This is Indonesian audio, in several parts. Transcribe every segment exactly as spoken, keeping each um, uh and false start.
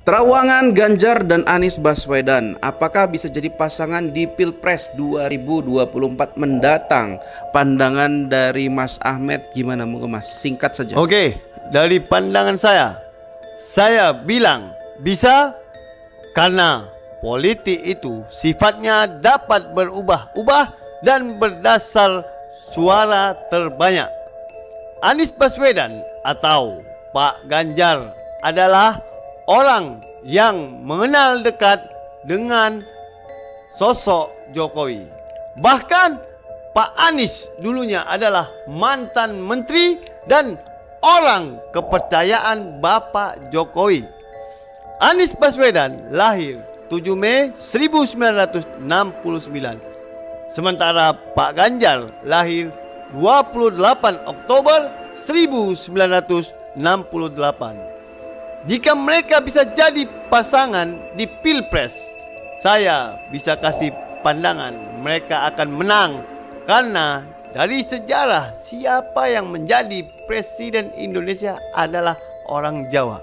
Terawangan Ganjar dan Anies Baswedan, apakah bisa jadi pasangan di Pilpres dua ribu dua puluh empat mendatang? Pandangan dari Mas Ahmed gimana, moga Mas? Singkat saja. Oke, dari pandangan saya, saya bilang bisa karena politik itu sifatnya dapat berubah-ubah dan berdasar suara terbanyak. Anies Baswedan atau Pak Ganjar adalah orang yang mengenal dekat dengan sosok Jokowi. Bahkan Pak Anies dulunya adalah mantan menteri dan orang kepercayaan Bapak Jokowi. Anies Baswedan lahir tujuh Mei seribu sembilan ratus enam puluh sembilan, sementara Pak Ganjar lahir dua puluh delapan Oktober seribu sembilan ratus enam puluh delapan. Jika mereka bisa jadi pasangan di Pilpres, saya bisa kasih pandangan mereka akan menang. Karena dari sejarah, siapa yang menjadi Presiden Indonesia adalah orang Jawa.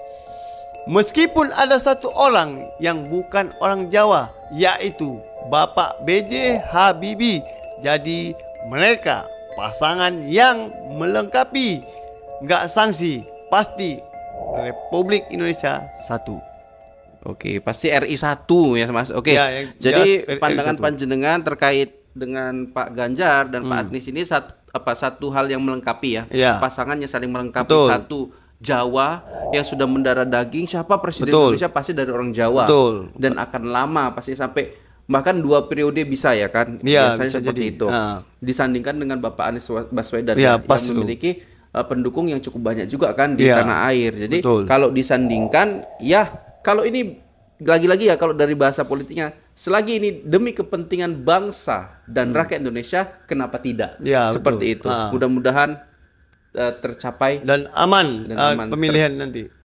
Meskipun ada satu orang yang bukan orang Jawa, yaitu Bapak B J Habibie. Jadi mereka pasangan yang melengkapi. Nggak sanksi, pasti Republik Indonesia satu. Oke, pasti R I satu ya Mas. Oke. Ya, yang Jadi jelas pandangan R I satu. panjenengan terkait dengan Pak Ganjar dan Hmm. Pak Anies ini satu, apa satu hal yang melengkapi ya. Ya. Pasangannya saling melengkapi. Betul. Satu Jawa yang sudah mendarah daging, siapa presiden Betul. Indonesia pasti dari orang Jawa. Betul. Dan akan lama pasti sampai bahkan dua periode bisa ya kan. Ya, Biasanya bisa seperti jadi. itu. Ah. Disandingkan dengan Bapak Anies Baswedan Ya, ya, pas yang itu. memiliki uh, pendukung yang cukup banyak juga kan di Ya, tanah air. Jadi betul. kalau disandingkan ya, kalau ini lagi-lagi ya, kalau dari bahasa politiknya, selagi ini demi kepentingan bangsa dan rakyat Indonesia, kenapa tidak? Ya, Seperti betul. itu. Ah. Mudah-mudahan uh, tercapai Dan aman, Dan uh, aman. pemilihan nanti.